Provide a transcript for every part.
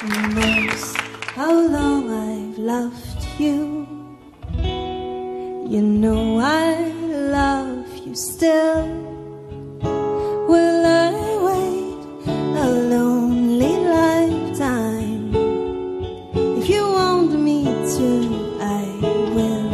knows how long I've loved you. You know I love you still. Will I wait a lonely lifetime? If you want me to, I will.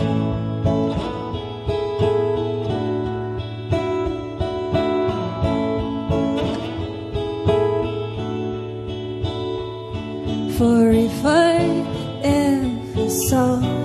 For if I ever saw